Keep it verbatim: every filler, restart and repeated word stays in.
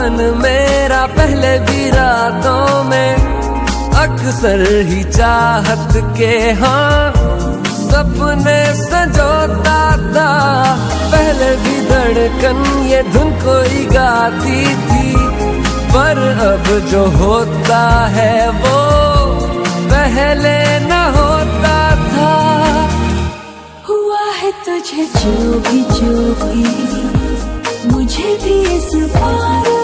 मन मेरा पहले भी रातों में अक्सर ही चाहत के हाँ सपने संजोता था। पहले भी धड़कन ये धुन कोई गाती थी, पर अब जो होता है वो पहले न होता था। हुआ है तुझे जो भी जो भी मुझे भी इस बार